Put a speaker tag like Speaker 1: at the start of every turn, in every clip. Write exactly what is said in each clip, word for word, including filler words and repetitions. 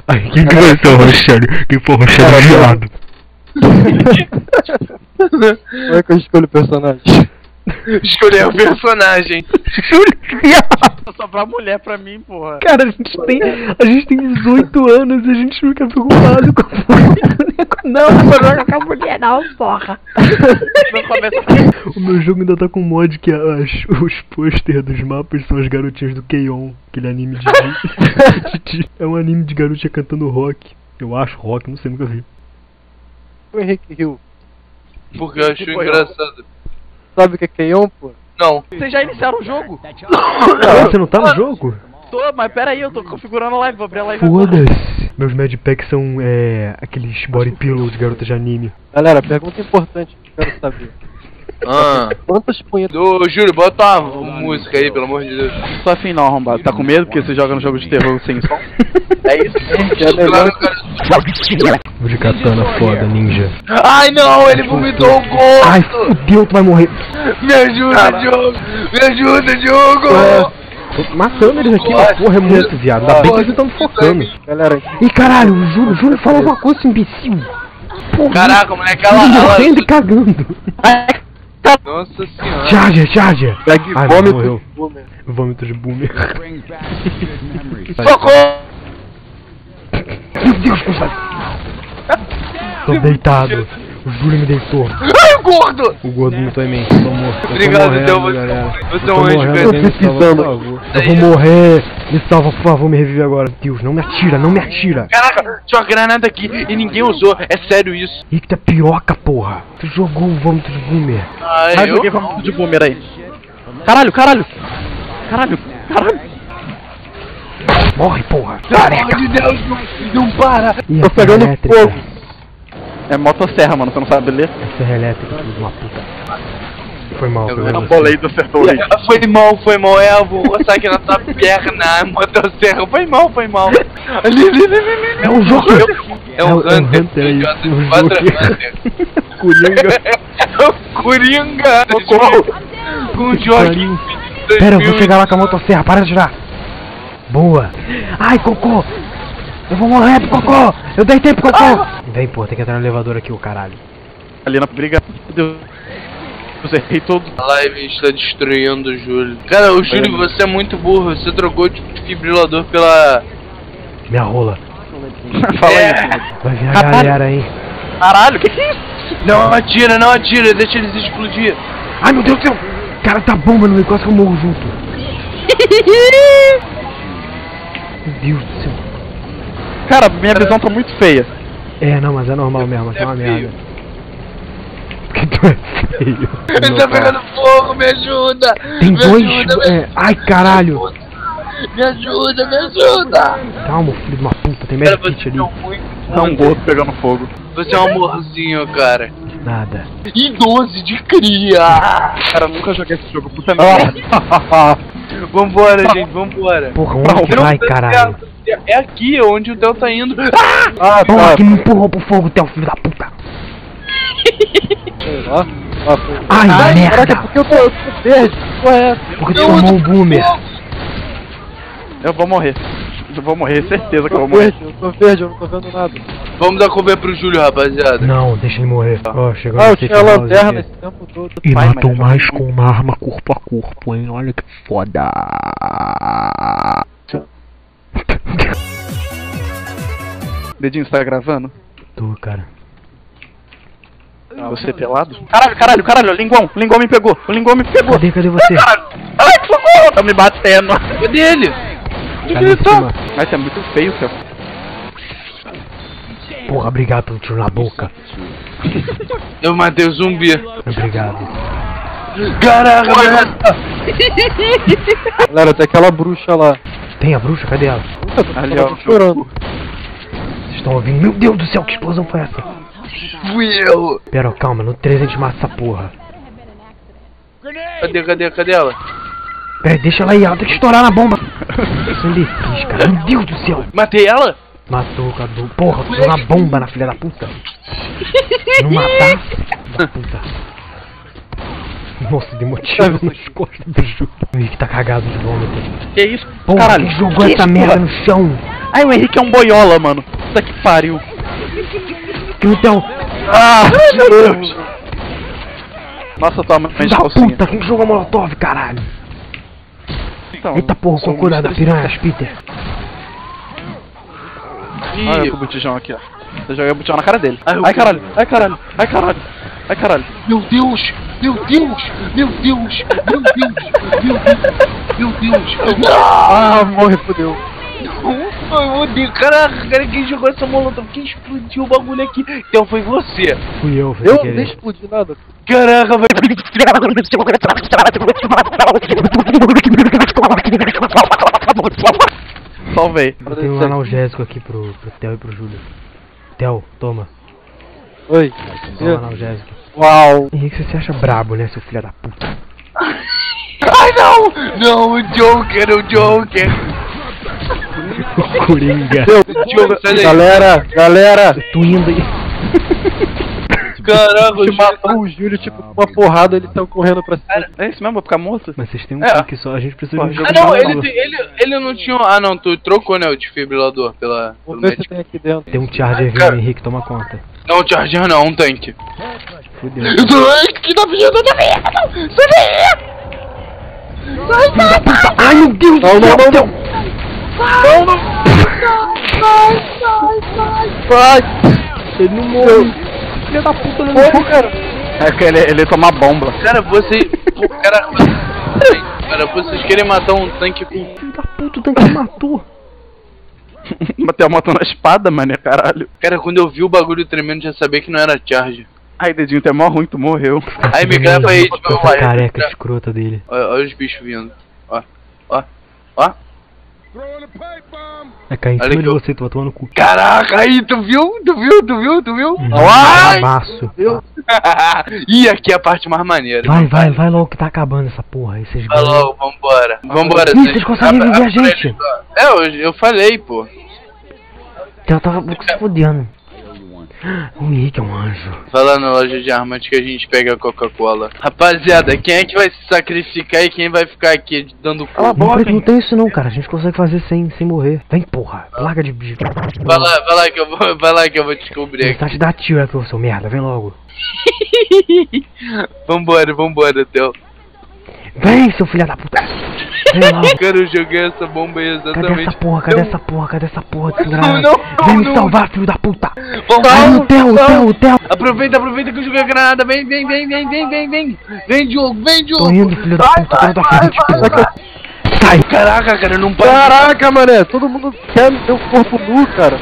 Speaker 1: Ai, quem que vai ser o Rochelle? Quem for o Rochelle gelado?
Speaker 2: Como é que eu escolho o personagem?
Speaker 3: Escolher o personagem.
Speaker 4: Só pra mulher pra mim, porra.
Speaker 1: Cara, a gente tem. A gente tem dezoito anos e a gente fica preocupado com o Não, não vou jogar com a mulher não, porra.
Speaker 4: Não começa...
Speaker 1: O meu jogo ainda tá com mod que as, os pôster dos mapas são as garotinhas do K-On! Aquele anime de. É um anime de garotinha cantando rock. Eu acho rock, não sei, nunca vi.
Speaker 2: O Henrique Hill.
Speaker 3: Porque eu acho engraçado.
Speaker 2: Sabe o que é K-On, pô?
Speaker 3: Não.
Speaker 4: Vocês já iniciaram o jogo?
Speaker 1: Ah, você não tá no jogo?
Speaker 4: Tô, mas pera aí, eu tô configurando a live, vou abrir a live.
Speaker 1: Foda-se. Meus Madpacks são é, aqueles body pillow de garotas de anime.
Speaker 2: Galera, pergunta importante que eu quero saber.
Speaker 3: Ah.
Speaker 2: Quantas punhetas...
Speaker 3: Ô, Júlio, bota uma música aí, pelo amor de Deus.
Speaker 4: Não sou afim não, arrombado. Tá com medo porque você joga no jogo de terror sem som?
Speaker 3: É isso.
Speaker 2: É melhor...
Speaker 1: Vou de katana foda, ninja.
Speaker 3: Ai, não, ele vomitou o corpo.
Speaker 1: Ai, fudeu, tu vai morrer.
Speaker 3: Me ajuda, Diogo. Me ajuda, Diogo.
Speaker 1: É. Tô matando eles aqui, mas porra, é muito viado. Ainda bem que eles estão me focando.
Speaker 2: Galera,
Speaker 1: Ih, caralho, o Júlio, Júlio fala alguma coisa, imbecil. Porra,
Speaker 3: Caraca, moleque, ela...
Speaker 1: Júlio
Speaker 3: ela...
Speaker 1: morrendo e cagando.
Speaker 3: Nossa senhora.
Speaker 1: Charger, charger.
Speaker 2: pegue
Speaker 1: Ai,
Speaker 2: vômito
Speaker 1: morreu.
Speaker 2: de boomer.
Speaker 1: Vômito de boomer.
Speaker 3: Socorro.
Speaker 1: Meu Deus, Gustavo. Tô deitado. O Júlio me deitou.
Speaker 3: Ai, o gordo.
Speaker 1: O gordo mitou em mim. Tô morto. Eu
Speaker 3: Obrigado,
Speaker 1: tô morrendo,
Speaker 3: então, você-
Speaker 1: galera.
Speaker 3: você
Speaker 1: Eu
Speaker 3: é um
Speaker 1: tô
Speaker 3: anjo
Speaker 1: morrendo,
Speaker 3: bem.
Speaker 1: alguém me salva, por
Speaker 2: Precisando.
Speaker 1: favor. Eu vou morrer. Me salva, por favor, me revive agora. Deus, não me atira, não me atira.
Speaker 3: Caraca, tinha uma granada aqui e ninguém usou. É sério isso.
Speaker 1: Eita, piroca, porra. Tu jogou o vômito de boomer.
Speaker 3: Ai,
Speaker 4: Mas
Speaker 3: eu...
Speaker 4: joguei como de boomer aí. Caralho, caralho. Caralho, caralho.
Speaker 1: Morre, porra.
Speaker 3: Pelo amor de Deus, não, não para.
Speaker 1: Ih,
Speaker 2: Tô
Speaker 1: a
Speaker 2: pegando
Speaker 1: serra elétrica.
Speaker 2: fogo.
Speaker 4: É motosserra, mano, você não sabe ler?
Speaker 1: A serra elétrica, filho de uma puta. Foi mal,
Speaker 3: Eu
Speaker 1: foi
Speaker 3: não
Speaker 1: mal.
Speaker 4: Bolei do acertou aí.
Speaker 3: Foi mal, foi mal. É, eu vou roçar aqui na tua perna, motosserra. Foi mal, foi mal. Ali, ali, ali, ali, ali.
Speaker 1: É um jogo.
Speaker 3: É um
Speaker 1: É um
Speaker 3: Hunter.
Speaker 1: Hunter, é
Speaker 3: idiota,
Speaker 1: isso, um
Speaker 3: quatro
Speaker 1: jogo.
Speaker 3: Hunter.
Speaker 1: Coringa.
Speaker 3: É o Coringa.
Speaker 1: Socorro.
Speaker 3: Com o Joaquim.
Speaker 1: Pera, eu vou chegar lá com a motosserra, para de atirar. Boa. Ai, Cocô. Eu vou morrer pro Cocô. Eu dei tempo, Cocô. Vem, pô, tem que entrar no elevador aqui, o caralho.
Speaker 4: Ali na briga. Meu Deus. Eu errei todo.
Speaker 3: A live está destruindo o Júlio. Cara, o Júlio, você é muito burro. Você trocou de fibrilador pela...
Speaker 1: Minha rola.
Speaker 4: Fala aí.
Speaker 1: Vai vir a
Speaker 4: Caralho.
Speaker 1: galera, hein.
Speaker 4: Caralho, que que é isso?
Speaker 3: Não atira, não atira. Deixa eles explodir.
Speaker 1: Ai, meu Deus do céu. Cara, tá bomba no meio, quase que eu morro junto. Meu Deus do céu.
Speaker 4: Cara, minha visão tá muito feia.
Speaker 1: É, não, mas é normal mesmo, é uma
Speaker 3: feio.
Speaker 1: merda. Porque tu é feio.
Speaker 3: Ele
Speaker 1: Não,
Speaker 3: tá
Speaker 1: cara.
Speaker 3: pegando fogo, me ajuda!
Speaker 1: Tem
Speaker 3: me
Speaker 1: dois...
Speaker 3: Ajuda, me...
Speaker 1: é, ai, caralho.
Speaker 3: me ajuda, me ajuda!
Speaker 1: Calma, filho de uma puta, tem
Speaker 3: Cara,
Speaker 1: medkit
Speaker 3: você
Speaker 1: ali.
Speaker 3: é um muito...
Speaker 4: Tá um gordo pegando fogo.
Speaker 3: Você é um amorzinho, cara.
Speaker 1: Nada.
Speaker 3: E doze de cria!
Speaker 4: Cara, eu nunca joguei esse jogo, puta merda.
Speaker 3: Vambora, gente, vambora.
Speaker 1: Porra,
Speaker 4: Não,
Speaker 1: onde que
Speaker 3: Não,
Speaker 1: vai,
Speaker 3: tá
Speaker 1: caralho?
Speaker 3: certo. É aqui onde o Theo tá indo. Ah!
Speaker 2: Ah,
Speaker 1: Porra,
Speaker 2: tá.
Speaker 1: que me empurrou pro fogo, teu filho da puta.
Speaker 2: Sei lá. Ah, pô.
Speaker 1: Ai,
Speaker 2: Caraca,
Speaker 1: merda.
Speaker 2: por que eu tô, eu tô verde? Qual é essa?
Speaker 1: Porque tu tomou o boomer.
Speaker 4: Eu vou morrer. Eu vou morrer, certeza que eu
Speaker 2: Eu
Speaker 4: vou
Speaker 2: tô
Speaker 4: morrer.
Speaker 2: verde, eu tô verde, eu não tô vendo nada.
Speaker 3: Vamos dar comer pro Júlio, rapaziada.
Speaker 1: Não, deixa ele morrer. Ó, chegou
Speaker 2: Ah,
Speaker 1: no
Speaker 2: eu tinha
Speaker 1: safe house
Speaker 2: lanterna
Speaker 1: aqui.
Speaker 2: esse tempo todo.
Speaker 1: E
Speaker 4: Vai,
Speaker 1: matou
Speaker 4: mas-
Speaker 1: mais com uma arma corpo a corpo, hein? Olha que foda.
Speaker 4: Dedinho, você tá gravando?
Speaker 1: Tô, cara.
Speaker 4: Você pelado? Caralho, caralho, caralho, o linguão, o linguão me pegou, o linguão me pegou.
Speaker 1: Cadê, cadê você?
Speaker 4: Ai, que socorro, tá me batendo.
Speaker 3: Cadê ele? Onde
Speaker 1: Ali
Speaker 3: ele
Speaker 1: em
Speaker 3: tá?
Speaker 1: cima.
Speaker 4: Mas você é muito feio, seu.
Speaker 1: Porra, obrigado pelo tiro na boca.
Speaker 3: Eu matei o zumbi.
Speaker 1: Obrigado.
Speaker 3: Caraca,
Speaker 2: Galera, tem aquela bruxa lá.
Speaker 1: Tem a bruxa? Cadê ela?
Speaker 4: Ali,
Speaker 2: Ela
Speaker 4: ó.
Speaker 2: tá chorando.
Speaker 1: Vocês estão ouvindo? Meu Deus do céu, que explosão foi essa?
Speaker 3: fui eu.
Speaker 1: Pera, ó, calma, no três a gente mata essa porra.
Speaker 3: Cadê, cadê, cadê ela?
Speaker 1: Pera aí, deixa ela aí, ela tem que estourar na bomba. São defis, cara. Meu Deus do céu.
Speaker 3: Matei ela?
Speaker 1: Matou, Cadu. Porra, tô na bomba na filha da puta. Não matar? Da puta. Nossa, dei motivo nas costas do Júlio. Ih, que tá cagado de vômito.
Speaker 4: Que isso?
Speaker 1: Porra,
Speaker 4: Caralho.
Speaker 1: quem jogou
Speaker 4: Que
Speaker 1: essa
Speaker 4: isso,
Speaker 1: merda
Speaker 4: porra?
Speaker 1: no chão?
Speaker 4: Ai, o Henrique é um boiola, mano. Puta que pariu.
Speaker 1: Então,
Speaker 2: Ah, meu Deus. Nossa, tua mãe de
Speaker 1: da
Speaker 2: calcinha.
Speaker 1: puta, quem jogou molotov, caralho?
Speaker 2: Então,
Speaker 1: Eita porra,
Speaker 2: sou
Speaker 1: cocô da
Speaker 2: muito
Speaker 1: piranhas, Peter.
Speaker 2: Olha
Speaker 3: Ih,
Speaker 2: o botijão aqui, ó. Você joga o botijão na cara dele.
Speaker 3: Ai, eu-
Speaker 2: Ai, caralho, ai, caralho, ai, caralho, ai, caralho.
Speaker 3: meu Deus! Meu Deus! Meu Deus! Meu Deus! Meu Deus! Meu Deus!
Speaker 2: Ah, morre, fodeu.
Speaker 3: Ai, meu Deus! Caraca, cara, quem jogou essa molotov? Quem explodiu o bagulho aqui? Então foi você!
Speaker 1: Fui eu, foi
Speaker 2: Eu
Speaker 1: sem
Speaker 2: nem
Speaker 1: querer.
Speaker 2: explodi nada.
Speaker 3: Caraca, velho!
Speaker 2: Salvei.
Speaker 1: Eu tenho um analgésico aqui pro, pro Theo e pro Júlio. Theo, toma.
Speaker 2: Oi.
Speaker 1: Toma analgésico.
Speaker 2: Uau.
Speaker 1: Henrique, você se acha brabo, né, seu filho da puta?
Speaker 3: Ai, não! Não, o Joker, o Joker!
Speaker 1: O Coringa.
Speaker 3: Joker, sai daí!
Speaker 2: Galera, galera.
Speaker 1: Eu tô indo aí.
Speaker 3: Caraca, o
Speaker 2: Te
Speaker 3: Júlio-
Speaker 2: matou o Júlio, tipo, com uma porrada, eles estão correndo pra cima. É isso mesmo, vai ficar morto?
Speaker 1: Mas vocês têm um
Speaker 3: É.
Speaker 1: clique só, a gente precisa de um
Speaker 2: Pô,
Speaker 1: jogo
Speaker 3: Ah, não,
Speaker 1: de
Speaker 3: ele,
Speaker 1: jogador.
Speaker 3: ele, ele não tinha. Ah, não, tu trocou, né, o desfibrilador pela.
Speaker 2: Vou
Speaker 3: pelo
Speaker 2: ver se
Speaker 3: médico.
Speaker 2: tem aqui dentro.
Speaker 1: Tem um charger
Speaker 3: Cara.
Speaker 1: vindo, Henrique, toma conta.
Speaker 3: Não, Charger não, um tanque.
Speaker 1: Fudeu.
Speaker 3: Que da vida, da vida! Sai daí!
Speaker 1: Ai, meu Deus do
Speaker 2: Não, não,
Speaker 1: céu,
Speaker 2: não,
Speaker 1: Theo!
Speaker 2: Não, não. Vai.
Speaker 1: Ele não morre. Filho da puta, ele não
Speaker 2: Morre,
Speaker 1: morre.
Speaker 2: cara. É que ele, ele toma bomba.
Speaker 3: Cara, você. Pô, cara. Cara, vocês querem matar um tanque com.
Speaker 1: Filho da puta, o tanque me matou.
Speaker 2: Bateu a moto na espada, mané, caralho.
Speaker 3: Cara, quando eu vi o bagulho tremendo, já sabia que não era Charger.
Speaker 2: Ai, dedinho, tu é mó ruim, tu morreu.
Speaker 3: Aí me grava aí,
Speaker 1: Com
Speaker 3: tipo,
Speaker 1: essa
Speaker 3: vai.
Speaker 1: careca escrota dele.
Speaker 3: Olha, olha os bichos vindo. Ó, ó, ó.
Speaker 1: É cair em
Speaker 3: Olha
Speaker 1: cima
Speaker 3: que
Speaker 1: de
Speaker 3: eu-
Speaker 1: você, tu vai tomar no cu.
Speaker 3: Caraca, aí, tu viu? Tu viu? Tu viu? Tu viu?
Speaker 1: Ai!
Speaker 3: Ai!
Speaker 1: Abaço.
Speaker 3: Ih, aqui é a parte mais maneira.
Speaker 1: Vai, vai, vai logo que tá acabando essa porra. Aí vocês
Speaker 3: Vai
Speaker 1: ganham.
Speaker 3: logo, vambora. Vambora.
Speaker 1: Ih, vocês conseguem
Speaker 3: Abra-
Speaker 1: viver a
Speaker 3: abra
Speaker 1: gente.
Speaker 3: ele só. É, eu, eu falei, pô.
Speaker 1: Ela tava se fodendo. O Henrique é um anjo.
Speaker 3: Vai lá na loja de armas que a gente pega a Coca-Cola. Rapaziada, quem é que vai se sacrificar e quem vai ficar aqui dando cu?
Speaker 2: Cala a
Speaker 1: Não,
Speaker 2: boca,
Speaker 1: Preto, não tem isso não, cara. A gente consegue fazer sem, sem morrer. Vem, porra. Larga de bicho.
Speaker 3: Vai lá, vai lá que eu vou, vai lá que eu vou descobrir
Speaker 1: Ele
Speaker 3: aqui.
Speaker 1: tá te dando tiro aqui, ô seu merda. Vem logo.
Speaker 3: Vambora, vambora, Theo.
Speaker 1: Vem, seu filho da puta. Vem logo.
Speaker 3: Cara, eu joguei essa bomba aí
Speaker 1: Cadê
Speaker 3: exatamente.
Speaker 1: essa porra? Cadê
Speaker 3: Eu-
Speaker 1: essa porra? Cadê essa porra desse
Speaker 3: Não,
Speaker 1: granada?
Speaker 3: não,
Speaker 1: Vem me
Speaker 3: não.
Speaker 1: salvar, filho da puta.
Speaker 3: Vamos,
Speaker 1: Ai, o Theo, o
Speaker 3: vamos.
Speaker 1: Theo, o Theo.
Speaker 3: Aproveita, aproveita que eu joguei a granada. Vem, vem, vem, vem, vem, vem, vem. Vem, Diogo, vem, Diogo.
Speaker 1: Tô indo, filho da
Speaker 3: Vai,
Speaker 1: puta.
Speaker 3: vai,
Speaker 1: Tô na
Speaker 3: vai,
Speaker 1: frente,
Speaker 3: vai,
Speaker 1: porra.
Speaker 3: vai.
Speaker 1: Sai.
Speaker 3: Caraca, cara, não para.
Speaker 2: Caraca, mané, todo mundo quer meu corpo nu, cara.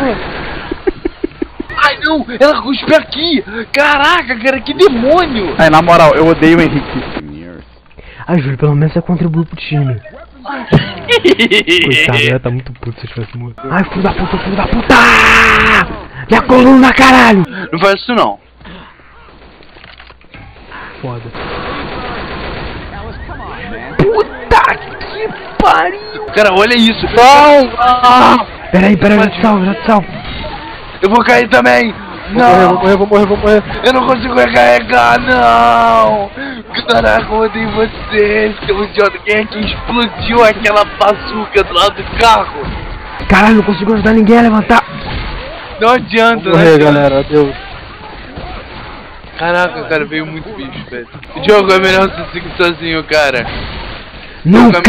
Speaker 3: Ai, não, ela cuspe aqui. Caraca, cara, que demônio.
Speaker 2: Ai, na moral, eu odeio o Henrique.
Speaker 1: Ai, Júlio, pelo menos você contribuiu pro time. Coitado, ela tá muito puto se eu tivesse morto. Ai, filho da puta, filho da puta! Minha coluna, caralho!
Speaker 3: Não faz isso, não.
Speaker 1: Foda. Puta que pariu!
Speaker 3: Cara, olha isso.
Speaker 2: Não! Ah!
Speaker 1: Peraí, peraí, já te salvo, já te salvo.
Speaker 3: Eu vou cair também.
Speaker 2: Vou morrer,
Speaker 3: Não,
Speaker 2: vou morrer, vou morrer, vou morrer.
Speaker 3: eu não consigo recarregar, não. Caraca, eu odeio você, seu idiota. Quem é que explodiu aquela bazuca do lado do carro?
Speaker 1: Caralho, não consigo ajudar ninguém a levantar.
Speaker 3: Não adianta,
Speaker 2: Vou morrer,
Speaker 3: né?
Speaker 2: galera, adeus.
Speaker 3: Caraca, cara, veio muito bicho, velho. Diogo, é melhor você seguir sozinho, cara.
Speaker 1: Nunca!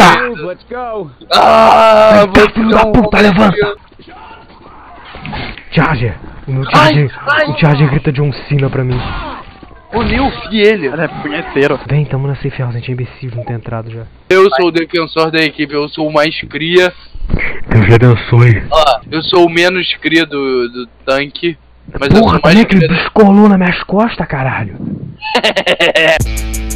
Speaker 3: Ah,
Speaker 1: Eita,
Speaker 3: você
Speaker 1: filho da
Speaker 3: não-
Speaker 1: puta, levanta! Charger! O meu Charger,
Speaker 3: Ai, ai.
Speaker 1: o Charger grita John Cena pra mim.
Speaker 3: Ô, Nil, e ele?
Speaker 2: Ele é punheteiro.
Speaker 1: Vem, tamo na safe house, a gente é imbecil, não tem entrado já.
Speaker 3: Eu sou o defensor da equipe, eu sou o mais cria.
Speaker 1: Deus te abençoe.
Speaker 3: Ó, eu sou o menos cria do, do tanque. Mas eu
Speaker 1: Porra,
Speaker 3: sou
Speaker 1: como
Speaker 3: mais
Speaker 1: é que ele
Speaker 3: cria.
Speaker 1: descolou nas minhas costas, caralho?